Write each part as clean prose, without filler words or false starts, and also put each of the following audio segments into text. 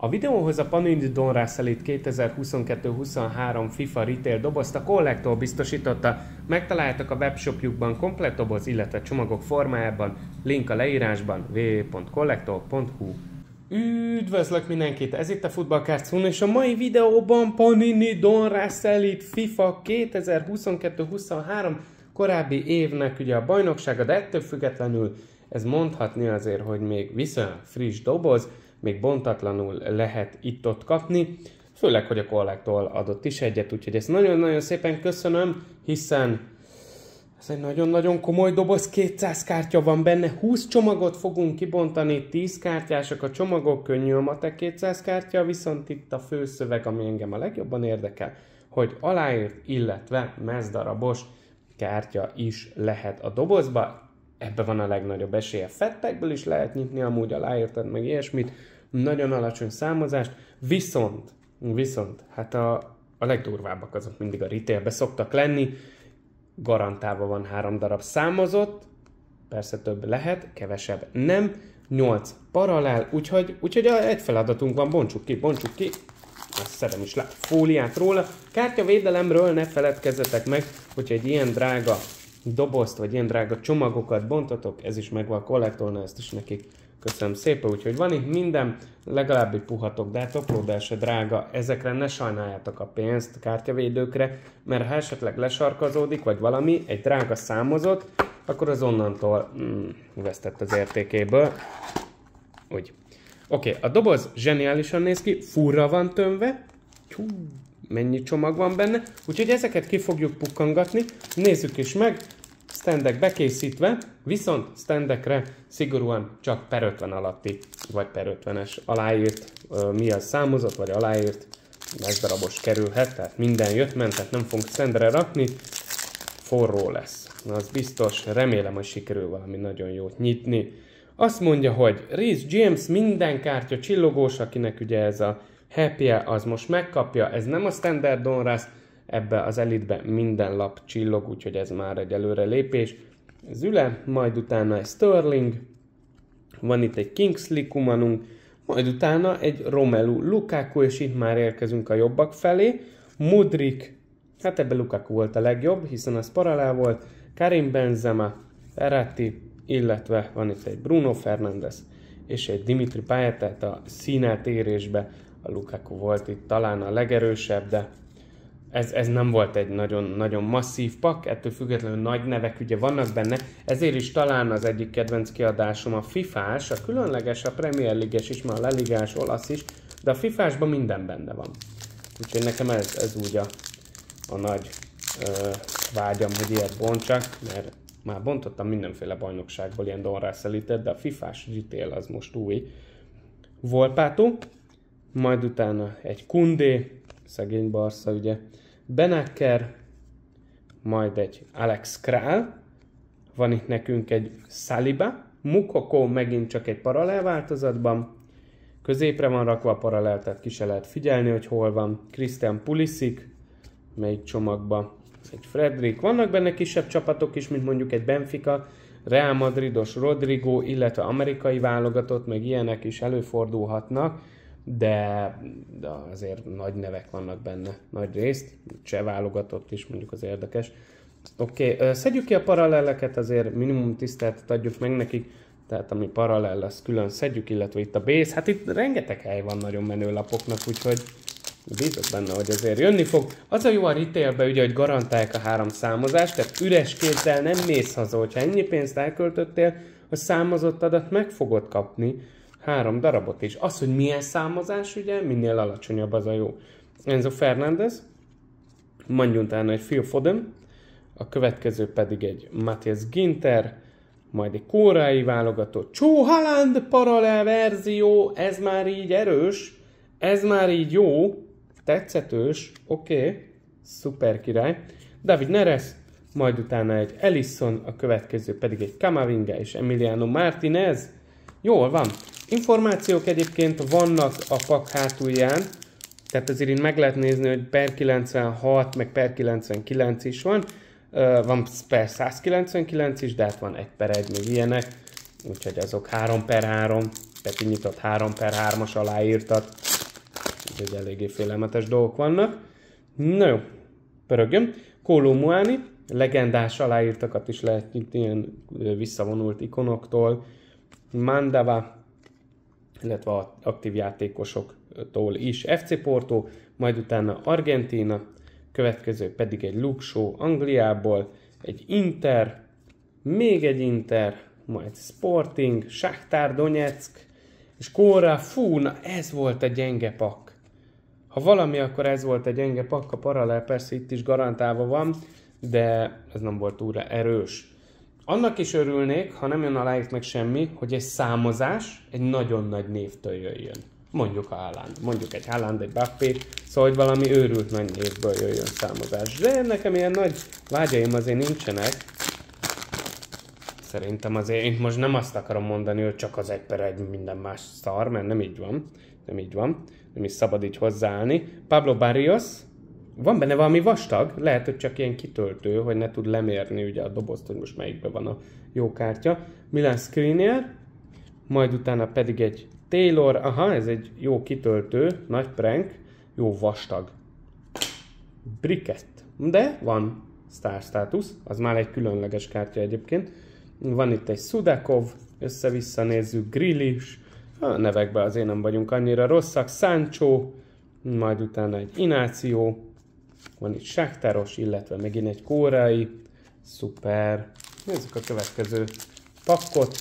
A videóhoz a Panini Donruss Elite 2022-23 FIFA Retail dobozt a Collector biztosította. Megtaláltak a webshopjukban komplett doboz, illetve csomagok formájában, link a leírásban www.collector.hu. Üdvözlök mindenkit, ez itt a Football Cards Home, és a mai videóban Panini Donruss Elite FIFA 2022-23 korábbi évnek ugye a bajnoksága, de ettől függetlenül ez mondhatni azért, hogy még viszonylag friss doboz, még bontatlanul lehet itt-ott kapni, főleg, hogy a Collector adott is egyet, úgyhogy ezt nagyon-nagyon szépen köszönöm, hiszen ez egy nagyon-nagyon komoly doboz, 200 kártya van benne, 20 csomagot fogunk kibontani, 10 kártyások a csomagok, könnyű a matek 200 kártya, viszont itt a főszöveg, ami engem a legjobban érdekel, hogy aláírt, illetve mezdarabos kártya is lehet a dobozba. Ebben van a legnagyobb esélye. Fettekből is lehet nyitni amúgy aláírtad, meg ilyesmit. Nagyon alacsony számozást. Viszont, hát a legdurvábbak azok mindig a retailbe szoktak lenni. Garantálva van 3 darab számozott. Persze több lehet, kevesebb nem. 8 paralel, úgyhogy egy feladatunk van, bontsuk ki. Azt szedem is le fóliát róla. Kártyavédelemről ne feledkezzetek meg, hogyha egy ilyen drága dobozt, vagy ilyen drága csomagokat bontatok, ez is megvan a Collectornál, ezt is nekik köszönöm szépen, úgyhogy van itt minden, legalább egy puhatok, de hát oplódál se drága, ezekre ne sajnáljátok a pénzt, kártyavédőkre, mert ha esetleg lesarkazódik, vagy valami, egy drága számozott, akkor az onnantól vesztett az értékéből. Úgy. Oké, a doboz zseniálisan néz ki, furra van tömve, mennyi csomag van benne, úgyhogy ezeket ki fogjuk pukkangatni, nézzük is meg, standek bekészítve, viszont standekre szigorúan csak per 50 alatti, vagy per 50-es aláírt, mi az számozott, vagy aláírt, mezdarabos kerülhet, tehát minden jött-ment, tehát nem fogunk standre rakni, forró lesz, az biztos, remélem, hogy sikerül valami nagyon jót nyitni. Azt mondja, hogy Reece James minden kártya csillogós, akinek ugye ez a happy-e, az most megkapja, ez nem a standard Donruss, ebbe az elitbe minden lap csillog, úgyhogy ez már egy előre lépés. Züle, majd utána egy Sterling, van itt egy Kingsley Comanunk, majd utána egy Romelu Lukaku, és itt már érkezünk a jobbak felé. Mudryk, hát ebben Lukaku volt a legjobb, hiszen az paralel volt, Karim Benzema, Verratti, illetve van itt egy Bruno Fernandes, és egy Dimitri Payet, tehát a színeltérésbe a Lukaku volt itt talán a legerősebb, de ez nem volt egy nagyon masszív pak, ettől függetlenül nagy nevek ugye vannak benne, ezért is talán az egyik kedvenc kiadásom a FIFA-s, a különleges, a Premier League-es is, már a La Ligás, olasz is, de a FIFA-sban minden benne van. Úgyhogy nekem ez úgy a nagy vágyam, hogy ilyet bontsak, mert már bontottam mindenféle bajnokságból ilyen Donruss Elite-et, de a FIFA-s retail az most új. Volpato, majd utána egy Koundé, szegény Barca ugye, Benacer, majd egy Alex Král, van itt nekünk egy Saliba, Moukoko megint csak egy paralel változatban, középre van rakva a paralel, tehát ki se lehet figyelni, hogy hol van, Christian Pulisic, melyik csomagban, egy Fredrik, vannak benne kisebb csapatok is, mint mondjuk egy Benfica, Real Madridos Rodrigo, illetve amerikai válogatott, meg ilyenek is előfordulhatnak, de azért nagy nevek vannak benne, nagy részt, cseh válogatott is mondjuk az érdekes. Oké, szedjük ki a paralelleket, azért minimum tiszteletet adjuk meg nekik, tehát ami paralel, az külön szedjük, illetve itt a base, hát itt rengeteg hely van nagyon menő lapoknak, úgyhogy bízok benne, hogy azért jönni fog. Az a jó a retailben ugye, hogy garantálják a 3 számozást, tehát üres kézzel nem mész haza, hogyha ennyi pénzt elköltöttél, a számozott adat meg fogod kapni 3 darabot is. Az, hogy milyen számozás, ugye, minél alacsonyabb, az a jó. Enzo Fernandez, majd utána egy Phil Foden, a következő pedig egy Matthias Ginter, majd egy kórai válogatott Joe Haaland paralel verzió, ez már így erős, ez már így jó, tetszetős, oké, szuper király. David Neres, majd utána egy Alisson, a következő pedig egy Camavinga és Emiliano Martinez. Jól van. Információk egyébként vannak a pak hátulján, tehát azért így meg lehet nézni, hogy per 96, meg per 99 is van. Van per 199 is, de hát van 1 per 1, még ilyenek. Úgyhogy azok 3 per 3, tehát nyitott 3 per 3-as aláírtat. Egy eléggé félelmetes dolgok vannak. Na jó, pörögjön. Kolo Muani, legendás aláírtakat is lehet itt ilyen visszavonult ikonoktól. Mandava, illetve aktív játékosoktól is. FC Porto, majd utána Argentína, következő pedig egy Luke Shaw Angliából, egy Inter, még egy Inter, majd Sporting, Shakhtar Donetsk, és Kóra, fú, na ez volt egy gyenge pakk. Ha valami, akkor ez volt egy gyenge pakk, a paralel persze itt is garantálva van, de ez nem volt túl erős. Annak is örülnék, ha nem jön aláírt meg semmi, hogy egy számozás egy nagyon nagy névtől jöjjön. Mondjuk a Haaland, mondjuk egy Haaland, egy Mbappé, szóval hogy valami őrült nagy névből jöjjön számozás. De nekem ilyen nagy vágyaim azért nincsenek. Szerintem azért én most nem azt akarom mondani, hogy csak az 1/1 minden más szar, mert nem így van. Nem így van. Nem is szabad így hozzáállni. Pablo Barrios, van benne valami vastag, lehet, hogy csak ilyen kitöltő, hogy ne tud lemérni ugye a dobozt, hogy most melyikben van a jó kártya. Milan Skriniar, majd utána pedig egy Taylor, aha, ez egy jó kitöltő, nagy prank, jó vastag. Briket, de van Star Status, az már egy különleges kártya egyébként. Van itt egy Sudakov, össze-vissza nézzük, Grealish, a nevekben azért nem vagyunk annyira rosszak, Sancho, majd utána egy Inácio, van itt Shakhtaros, illetve megint egy koreai, szuper. Nézzük a következő pakkot.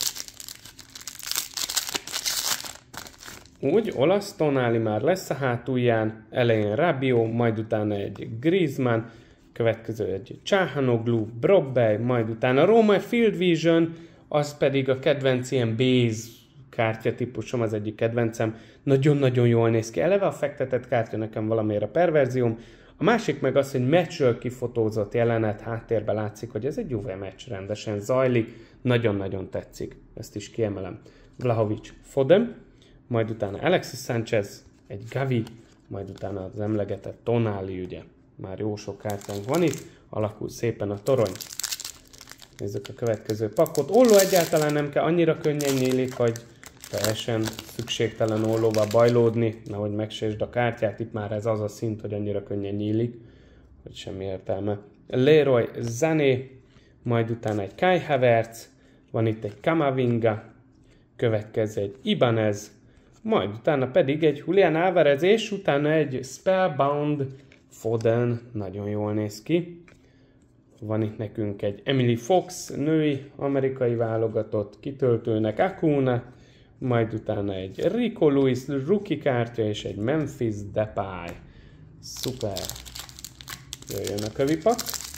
Úgy, olasz Tonali már lesz a hátulján, elején Rabiot, majd utána egy Griezmann, következő egy Çalhanoğlu, Brobbey, majd utána Roma Field Vision, az pedig a kedvenc ilyen base kártya típusom, az egyik kedvencem. Nagyon-nagyon jól néz ki. Eleve a fektetett kártya nekem valamiért a perverzióm. A másik meg az, hogy meccsről kifotózott jelenet, háttérben látszik, hogy ez egy Juve meccs rendesen zajlik. Nagyon-nagyon tetszik. Ezt is kiemelem. Vlahovic, Foden, majd utána Alexis Sánchez, egy Gavi, majd utána az emlegetett Tonali, ugye. Már jó sok kártyánk van itt, alakul szépen a torony. Nézzük a következő pakkot. Olló egyáltalán nem kell, annyira könnyen nyílik, hogy teljesen szükségtelen ollóval bajlódni, nehogy megsértsd a kártyát, itt már ez az a szint, hogy annyira könnyen nyílik, hogy semmi értelme. Leroy Sané, majd utána egy Kai Havertz, van itt egy Camavinga, következő egy Ibanez, majd utána pedig egy Julián Álvarez, és utána egy Spellbound Foden, nagyon jól néz ki. Van itt nekünk egy Emily Fox, női, amerikai válogatott, kitöltőnek Acuna, majd utána egy Rico Lewis rookie kártya, és egy Memphis Depay. Szuper! Jöjjön a kövipak.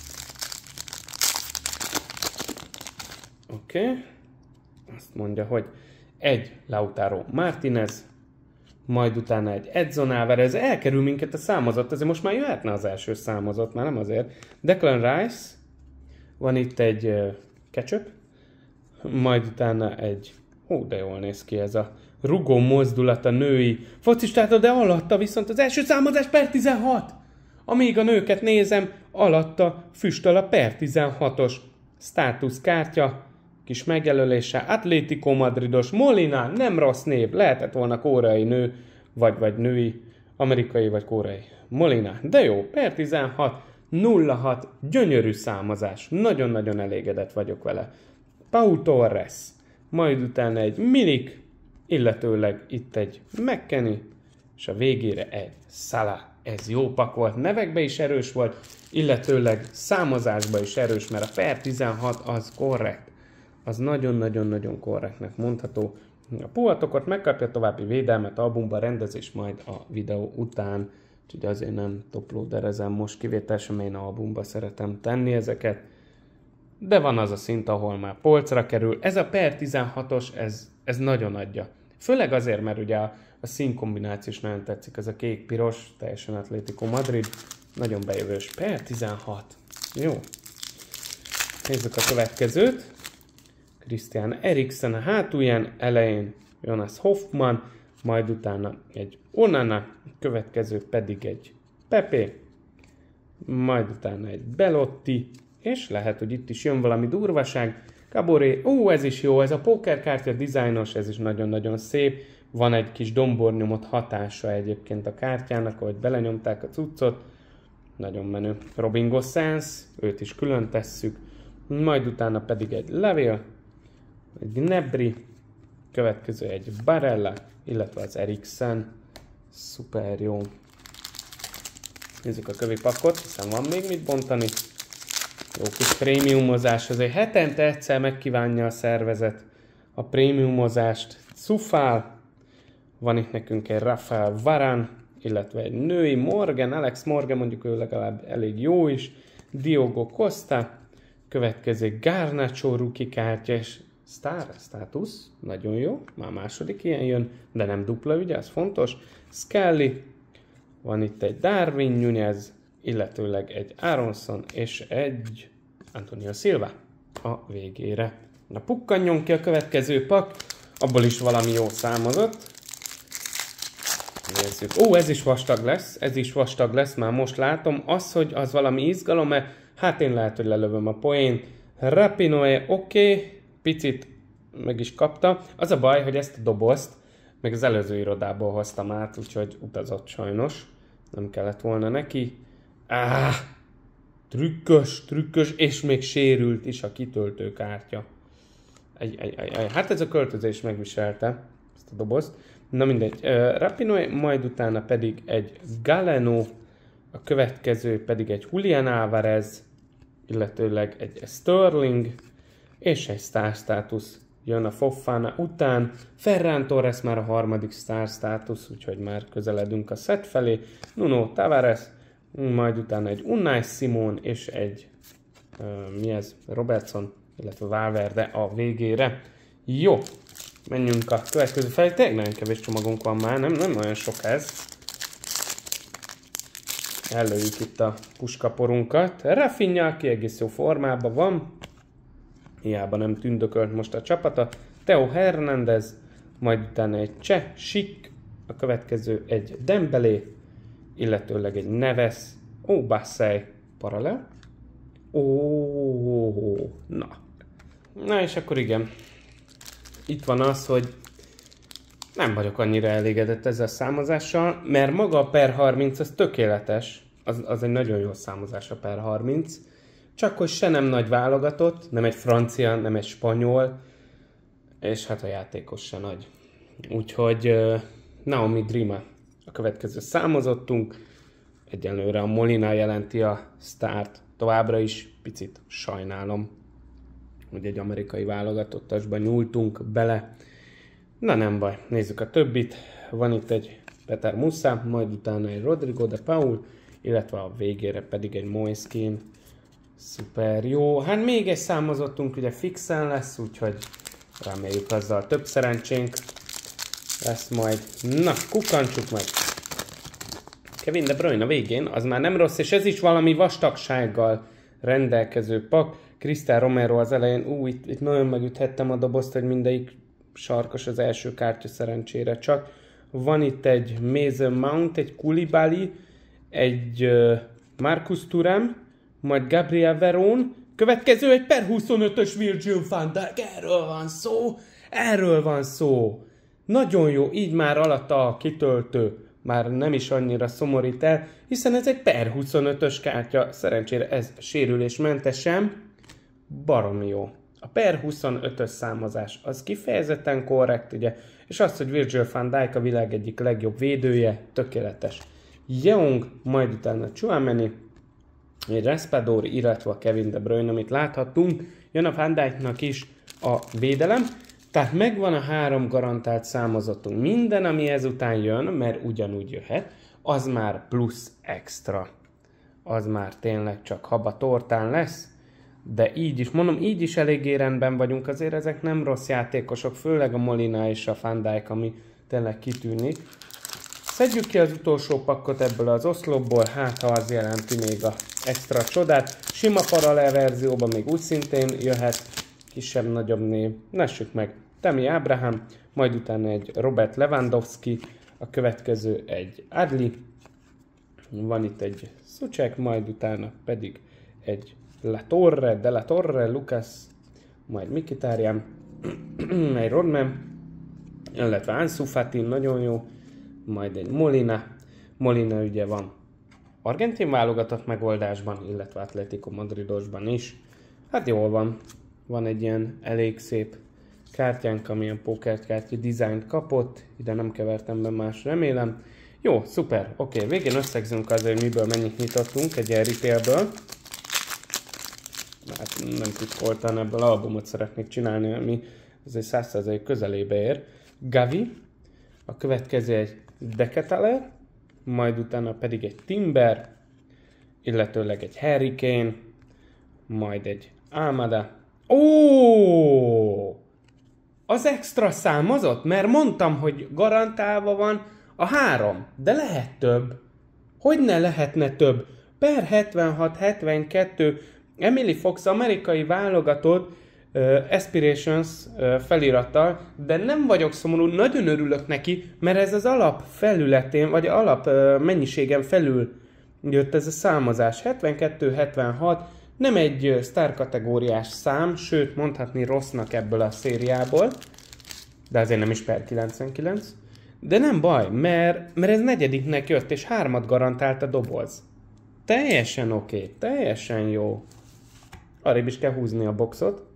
Oké. Azt mondja, hogy egy Lautaro Martinez, majd utána egy Edson Álvarez, elkerül minket a számozat, azért most már jöhetne az első számozat, már nem azért. Declan Rice, van itt egy ketchup, majd utána egy, de jól néz ki ez a rugó mozdulat a női focistától, de alatta viszont az első számozás per 16. Amíg a nőket nézem, alatta füstöl a per 16-os státuszkártya, kis megjelölése, Atlético Madridos, Molina, nem rossz név, lehetett volna koreai nő, vagy női, amerikai vagy koreai. Molina, de jó, per 16, 06, gyönyörű számozás, nagyon-nagyon elégedett vagyok vele. Pau Torres, majd utána egy Milik, illetőleg itt egy McKennie, és a végére egy Salah. Ez jó pak volt, nevekbe is erős volt, illetőleg számozásba is erős, mert a per 16 az korrekt. Az nagyon-nagyon-nagyon korrektnek mondható. A puhatokot megkapja további védelmet, albumban rendezés majd a videó után. Úgyhogy azért nem toplóderezem most kivételesen, én albumba szeretem tenni ezeket. De van az a szint, ahol már polcra kerül. Ez a per 16-os, ez nagyon adja. Főleg azért, mert ugye a színkombináció is nagyon tetszik, ez a kék-piros, teljesen Atlético Madrid. Nagyon bejövős. Per 16. Jó. Nézzük a következőt. Christian Eriksen a hátulján, elején Jonas Hoffman, majd utána egy Onana, következő pedig egy Pepe, majd utána egy Belotti, és lehet, hogy itt is jön valami durvaság. Caboret, ez is jó, ez a pókerkártya dizájnos, ez is nagyon-nagyon szép. Van egy kis dombornyomott hatása egyébként a kártyának, ahogy belenyomták a cuccot. Nagyon menő. Robin Gosens, őt is külön tesszük. Majd utána pedig egy levél, egy Gnabry, következő egy Barella, illetve az Eriksen. Szuper jó. Nézzük a kövi pakot, hiszen van még mit bontani. Jó kis prémiumozás, azért hetente egyszer megkívánja a szervezet a prémiumozást. Cufál, van itt nekünk egy Rafael Varane, illetve egy női Morgan, Alex Morgan, mondjuk ő legalább elég jó is. Diogo Costa, következő Garnacho rookie kártya, és Status, nagyon jó, már második ilyen jön, de nem dupla, ugye, ez fontos. Skelly, van itt egy Darwin Nunez, illetőleg egy Aronson és egy Antonio Silva a végére. Na pukkanjon ki a következő pak, abból is valami jó számozott. Nézzük. Ó, ez is vastag lesz, már most látom. Az, hogy az valami izgalom-e, hát én lehet, hogy lelövöm a poént. Rapinoe, oké, picit meg is kapta. Az a baj, hogy ezt a dobozt még az előző irodából hoztam át, úgyhogy utazott sajnos. Nem kellett volna neki. Trükkös, és még sérült is a kitöltőkártya. Hát ez a költözés megviselte ezt a dobozt. Na mindegy, Rapinoe, majd utána pedig egy Galeno, a következő pedig egy Julian Alvarez, illetőleg egy Sterling, és egy Star Status jön a Fofana után. Ferran Torres már a harmadik Star Status, úgyhogy már közeledünk a set felé. Nuno Tavares, majd utána egy Unai Simon és egy Robertson, illetve Valverde a végére. Jó, menjünk a következő felé. Tényleg nagyon kevés csomagunk van már, nem nagyon sok ez. Előjük itt a puskaporunkat. Rafinha kiegészítő formában van. Hiába nem tündökölt most a csapata. Theo Hernandez, majd utána egy Cseh, Schick, a következő egy Dembélé, illetőleg egy Neves, Bassey, paralel. Na és akkor igen. Itt van az, hogy nem vagyok annyira elégedett ezzel a számozással, mert maga a per 30 az tökéletes. Az egy nagyon jó számozás a per 30. Csak hogy se nem nagy válogatott, nem egy francia, nem egy spanyol, és hát a játékos se nagy. Úgyhogy Naomi Drima a következő számozottunk. Egyenlőre a Molina jelenti a sztárt. Továbbra is picit sajnálom, hogy egy amerikai válogatottasban nyúltunk bele. Na nem baj, nézzük a többit. Van itt egy Peter Musa, majd utána egy Rodrigo de Paul, illetve a végére pedig egy Moiskin. Szuper jó. Hát még egy számozottunk ugye fixen lesz, úgyhogy reméljük azzal több szerencsénk lesz majd. Na, kukkantsuk meg! Kevin De Bruyne a végén, az már nem rossz, és ez is valami vastagsággal rendelkező pak. Cristiano Romero az elején, itt nagyon megüthettem a dobozt, hogy mindegyik sarkos az első kártya szerencsére csak. Van itt egy Mason Mount, egy Koulibaly, egy Marcus Thuram, majd Gabriel Veron, következő egy per 25-ös Virgil van Dijk, erről van szó. Nagyon jó, így már alatta a kitöltő már nem is annyira szomorít el, hiszen ez egy per 25-ös kártya, szerencsére ez sérülésmentesen, baromi jó. A per 25-ös számozás az kifejezetten korrekt, ugye, és az, hogy Virgil van Dijk a világ egyik legjobb védője, tökéletes. Young, majd utána Tchouaméni, egy Raspadori, illetve a Kevin De Bruyne, amit láthattunk, jön a Van Dijknak is a védelem, tehát megvan a 3 garantált számozatunk. Minden, ami ezután jön, mert ugyanúgy jöhet, az már plusz extra. Az már tényleg csak haba tortán lesz, de így is, mondom, így is eléggé rendben vagyunk, azért ezek nem rossz játékosok, főleg a Molina és a Van Dijk, ami tényleg kitűnik. Szedjük ki az utolsó pakkot ebből az oszlopból, hát ha az jelenti még a extra csodát. Sima paralel verzióban még úgy szintén jöhet, kisebb-nagyobb név. Nessük meg, Tammy Abraham, majd utána egy Robert Lewandowski, a következő egy Adli, van itt egy Souček, majd utána pedig egy De La Torre, Lucas, majd Mkhitaryan, egy Rodman, illetve Ansu Fati, nagyon jó, majd egy Molina ugye van argentin válogatott megoldásban, illetve Atletico Madridosban is. Hát jól van, van egy ilyen elég szép kártyánk, amilyen pókerkártya dizájnt kapott, ide nem kevertem be más, remélem. Jó, szuper, oké, végén összegzünk azért, hogy miből mennyit nyitottunk egy ilyen retailből. Hát nem titkoltan, ebből albumot szeretnék csinálni, ami azért 100% közelébe ér. Gavi, a következő egy Decathlon, majd utána pedig egy Timber, illetőleg egy Harry Kane, majd egy Almada. Ó! Az extra számozott? Mert mondtam, hogy garantálva van a 3, de lehet több. Hogy ne lehetne több? Per 76-72 Emily Fox amerikai válogatott Aspirations felirattal, de nem vagyok szomorú, nagyon örülök neki, mert ez az alap felületén, vagy alap mennyiségen felül jött ez a számozás. 72-76, nem egy sztár kategóriás szám, sőt mondhatni rossznak ebből a szériából, de azért nem is per 99. De nem baj, mert ez negyediknek jött, és 3 garantált a doboz. Teljesen oké, teljesen jó. Arrébb is kell húzni a boxot.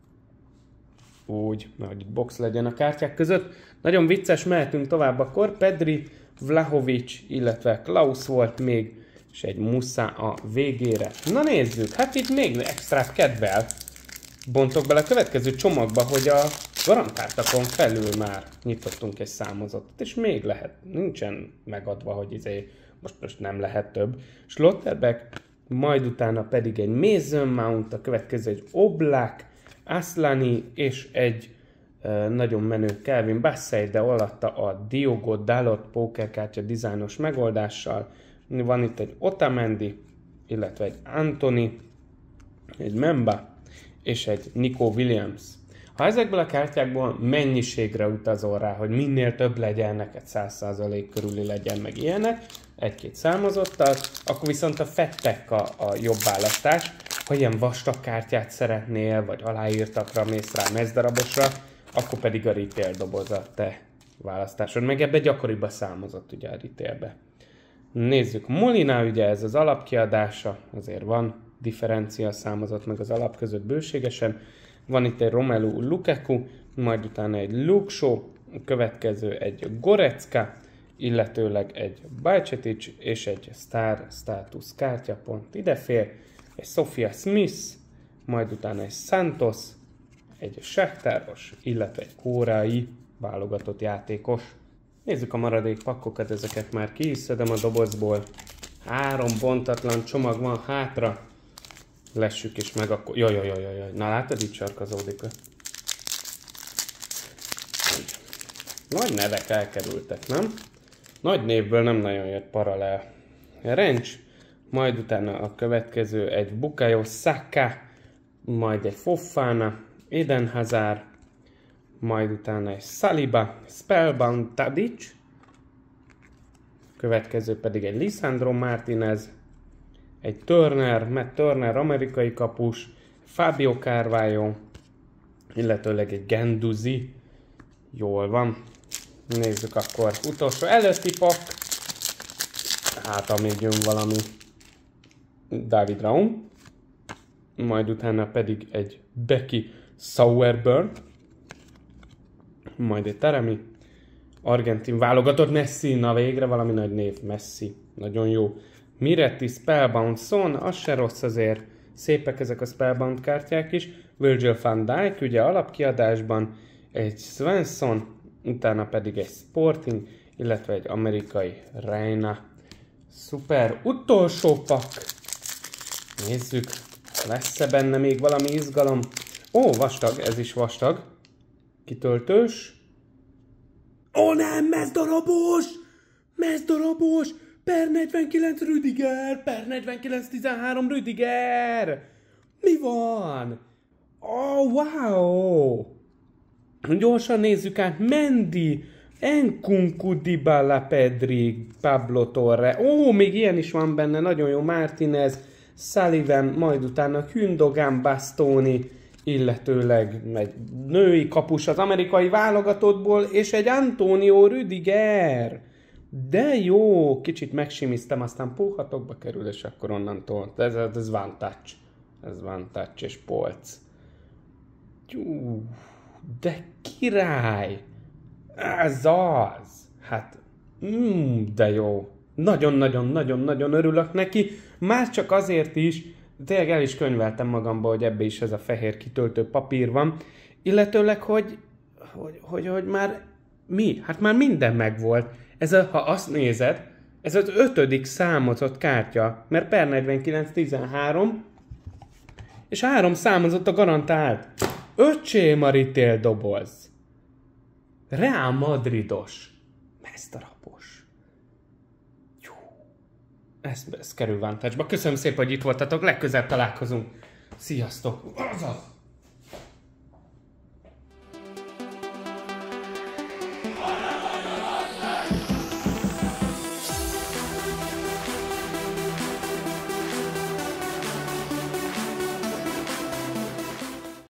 Úgy, hogy box legyen a kártyák között. Nagyon vicces, mehetünk tovább akkor. Pedri, Vlahovic, illetve Klaus volt még, és egy Musa a végére. Na nézzük, hát itt még extrát kedvel. Bontok bele a következő csomagba, hogy a garantáltakon felül már nyitottunk egy számozottat, és még lehet, nincsen megadva, hogy most nem lehet több. Schlotterbeck, majd utána pedig egy Mason Mount, a következő egy Oblak, Aslani, és egy nagyon menő Calvin Bassey, de alatta a Diogo Dalot pókerkártya dizájnos megoldással. Van itt egy Otamendi, illetve egy Anthony, egy Memba, és egy Nico Williams. Ha ezekből a kártyákból mennyiségre utazol rá, hogy minél több legyen, neked 100% körüli legyen, meg ilyenek, egy-két számozottal, akkor viszont a fettek a jobb választás. Ha ilyen vastag kártyát szeretnél, vagy aláírtakra mész rá mezdarabosra, akkor pedig a retail doboz a te választásod. Meg ebbe gyakoribb számozott ugye a retailbe. Nézzük, Molina ugye ez az alapkiadása, azért van differencia számozott meg az alap között bőségesen. Van itt egy Romelu Lukaku, majd utána egy Luke Shaw, következő egy Goretzka, illetőleg egy Bajcetic és egy Star Status kártya pont idefér, egy Sophia Smith, majd utána egy Santos, egy Shakhtaros, illetve egy koreai válogatott játékos. Nézzük a maradék pakkokat, ezeket már ki is szedem a dobozból. 3 bontatlan csomag van hátra. Lessük is meg akkor. Jaj. Na látod, itt sarkazódik. Nagy nevek elkerültek, nem? Nagy névből nem nagyon jött paralel. Rencs, majd utána a következő egy Bukayo Saka, majd egy Fofana, Eden Hazard, majd utána egy Saliba, Spellbound Tadic, következő pedig egy Lisandro Martinez, egy Turner, Matt Turner, amerikai kapus, Fabio Carvalho, illetőleg egy Guendouzi. Jól van. Nézzük akkor utolsó előtti pak. Hát amíg jön valami David Raum. Majd utána pedig egy Becky Sauerburn. Majd egy Taremi. Argentin válogatott Messi. Na végre valami nagy név. Messi. Nagyon jó. Miretti, Spellbound Son, az se rossz azért. Szépek ezek a Spellbound kártyák is. Virgil van Dijk, ugye alapkiadásban. Egy Svensson, utána pedig egy Sporting, illetve egy amerikai Reina. Szuper, utolsó pak. Nézzük, lesz-e benne még valami izgalom? Ó, vastag, ez is vastag. Kitöltős. Ó nem, mezdarabos! Mezdarabos! Per 49 Rüdiger! Per 49-13 Rüdiger! Mi van? Oh, wow! Gyorsan nézzük át. Mendy, Nkunku, Dybala, Pedri, Pablo Torre. Ó, még ilyen is van benne. Nagyon jó. Martinez, Sullivan, majd utána Gündogan, Bastoni, illetőleg egy női kapus az amerikai válogatottból, és egy Antonio Rüdiger. De jó, kicsit megsimiztem, aztán puhatokba kerül, és akkor onnantól. Ez van touch. Ez van touch és polc. De király! Ez az! Hát, de jó. Nagyon-nagyon-nagyon-nagyon örülök neki. Már csak azért is, tényleg el is könyveltem magamba, hogy ebbe is ez a fehér kitöltő papír van. Illetőleg, hogy már mi? Hát már minden megvolt. Ha azt nézed, ez az 5. számozott kártya, mert per 49 13, és 3 számozott a garantált. Öcsém a retail doboz. Real Madridos. Mesztarapos. Jó. Ez kerül Vantage-ba. Köszönöm szépen, hogy itt voltatok. Legközelebb találkozunk. Sziasztok. Azaz.